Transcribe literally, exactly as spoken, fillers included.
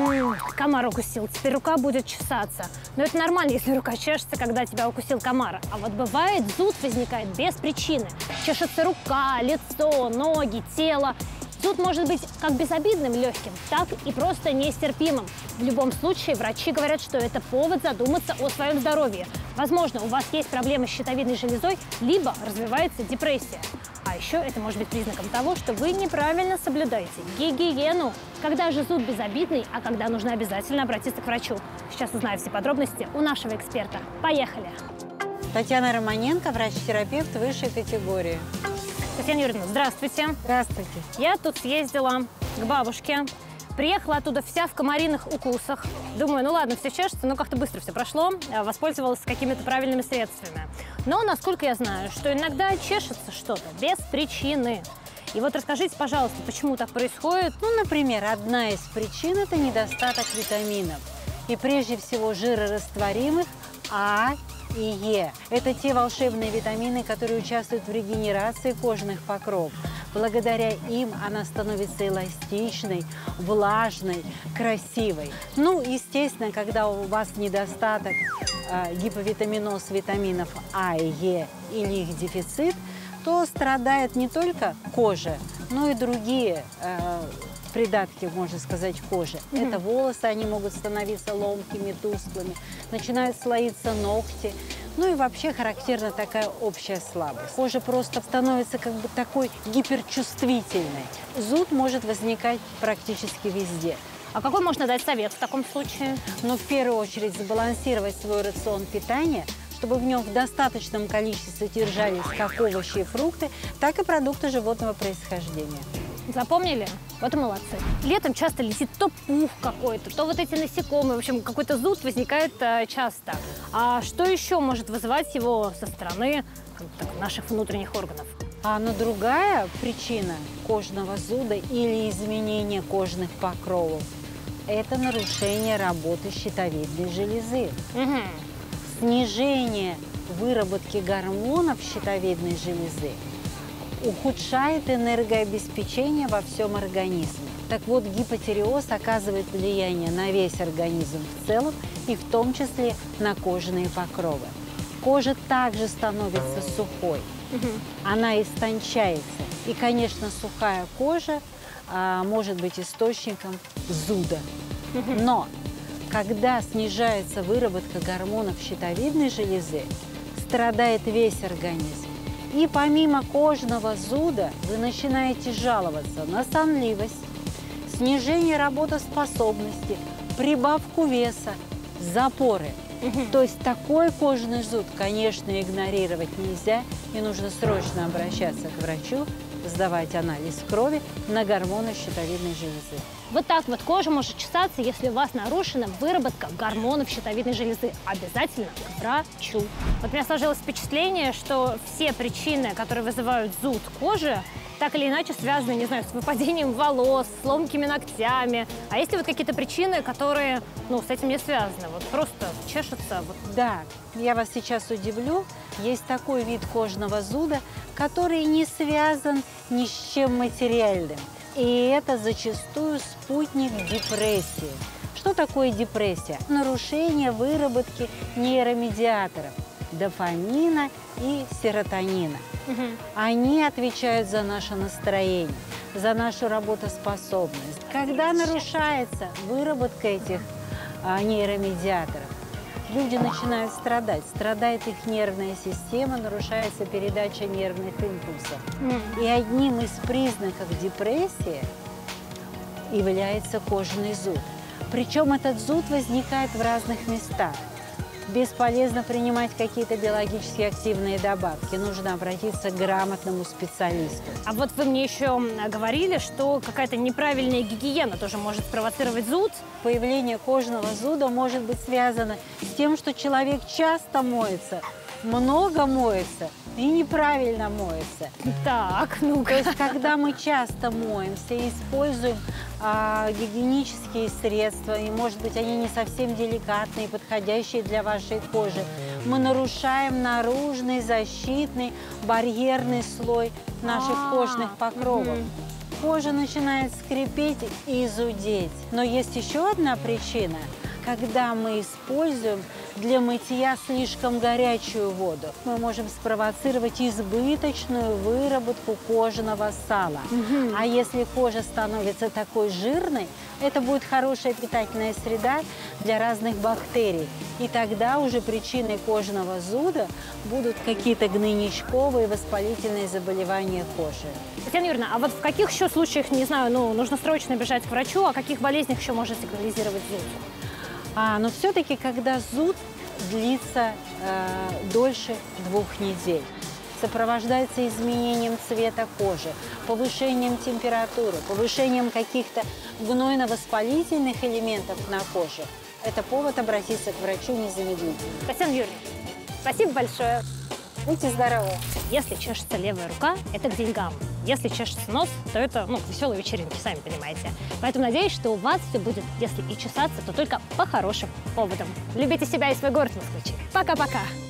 М-м, комар укусил, теперь рука будет чесаться. Но это нормально, если рука чешется, когда тебя укусил комар. А вот бывает, зуд возникает без причины. Чешется рука, лицо, ноги, тело. Зуд может быть как безобидным, легким, так и просто нестерпимым. В любом случае, врачи говорят, что это повод задуматься о своем здоровье. Возможно, у вас есть проблемы с щитовидной железой, либо развивается депрессия. А еще это может быть признаком того, что вы неправильно соблюдаете гигиену. Когда же зуд безобидный, а когда нужно обязательно обратиться к врачу? Сейчас узнаем все подробности у нашего эксперта. Поехали! Татьяна Романенко, врач-терапевт высшей категории. Татьяна Юрьевна, здравствуйте. Здравствуйте. Я тут съездила к бабушке. Приехала оттуда вся в комариных укусах. Думаю, ну ладно, все чешется, но как-то быстро все прошло. Воспользовалась какими-то правильными средствами. Но, насколько я знаю, что иногда чешется что-то без причины. И вот расскажите, пожалуйста, почему так происходит? Ну, например, одна из причин – это недостаток витаминов. И прежде всего жирорастворимых А и Е. Это те волшебные витамины, которые участвуют в регенерации кожных покровов. Благодаря им она становится эластичной, влажной, красивой. Ну, естественно, когда у вас недостаток, э, гиповитаминоз витаминов А и Е или их дефицит, то страдает не только кожа, но и другие э, придатки, можно сказать, кожи. Mm-hmm. Это волосы, они могут становиться ломкими, тусклыми, начинают слоиться ногти. Ну и вообще характерна такая общая слабость. Кожа просто становится как бы такой гиперчувствительной. Зуд может возникать практически везде. А какой можно дать совет в таком случае? Но в первую очередь сбалансировать свой рацион питания, чтобы в нем в достаточном количестве содержались как овощи и фрукты, так и продукты животного происхождения. Запомнили? Вот и молодцы. Летом часто летит то пух какой-то, то вот эти насекомые. В общем, какой-то зуд возникает э, часто. А что еще может вызывать его со стороны так, наших внутренних органов? А ну, другая причина кожного зуда или изменения кожных покровов – это нарушение работы щитовидной железы. Угу. Снижение выработки гормонов щитовидной железы ухудшает энергообеспечение во всем организме. Так вот, гипотиреоз оказывает влияние на весь организм в целом и в том числе на кожные покровы. Кожа также становится сухой, угу. Она истончается. И, конечно, сухая кожа а, может быть источником зуда. Угу. Но когда снижается выработка гормонов щитовидной железы, страдает весь организм. И помимо кожного зуда вы начинаете жаловаться на сонливость, снижение работоспособности, прибавку веса, запоры. Угу. То есть такой кожный зуд, конечно, игнорировать нельзя, и нужно срочно обращаться к врачу, сдавать анализ крови на гормоны щитовидной железы. Вот так вот кожа может чесаться, если у вас нарушена выработка гормонов щитовидной железы. Обязательно к врачу. Вот у меня сложилось впечатление, что все причины, которые вызывают зуд кожи, так или иначе связаны, не знаю, с выпадением волос, с ломкими ногтями. А есть ли вот какие-то причины, которые, ну, с этим не связаны? Вот просто чешется? Вот. Да, я вас сейчас удивлю. Есть такой вид кожного зуда, который не связан ни с чем материальным. И это зачастую спутник депрессии. Что такое депрессия? Нарушение выработки нейромедиаторов – дофамина и серотонина. Угу. Они отвечают за наше настроение, за нашу работоспособность. Когда нарушается выработка этих а, нейромедиаторов, люди начинают страдать. Страдает их нервная система, нарушается передача нервных импульсов. Mm. И одним из признаков депрессии является кожный зуд. Причем этот зуд возникает в разных местах. Бесполезно принимать какие-то биологически активные добавки. Нужно обратиться к грамотному специалисту. А вот вы мне еще говорили, что какая-то неправильная гигиена тоже может спровоцировать зуд. Появление кожного зуда может быть связано с тем, что человек часто моется, много моется и неправильно моется. Так, ну-ка. То есть, когда мы часто моемся и используем а, гигиенические средства, и, может быть, они не совсем деликатные, подходящие для вашей кожи, мы нарушаем наружный, защитный, барьерный слой наших А-а-а. кожных покровов. Угу. кожа начинает скрипеть и зудеть. Но есть еще одна причина. Когда мы используем для мытья слишком горячую воду, мы можем спровоцировать избыточную выработку кожаного сала. Мгм. А если кожа становится такой жирной, это будет хорошая питательная среда для разных бактерий. И тогда уже причиной кожного зуда будут какие-то гнойничковые воспалительные заболевания кожи. Татьяна Юрьевна, а вот в каких еще случаях, не знаю, ну, нужно срочно бежать к врачу, о каких болезнях еще можно сигнализировать зуд? А, но все-таки, когда зуд длится э, дольше двух недель, сопровождается изменением цвета кожи, повышением температуры, повышением каких-то гнойно-воспалительных элементов на коже, это повод обратиться к врачу незамедлительно. Татьяна Юрьевна, спасибо большое. Будьте здоровы! Если чешется левая рука, это к деньгам. Если чешется нос, то это, ну, веселые вечеринки, сами понимаете. Поэтому надеюсь, что у вас все будет, если и чесаться, то только по хорошим поводам. Любите себя и свой город, москвичи. Пока-пока!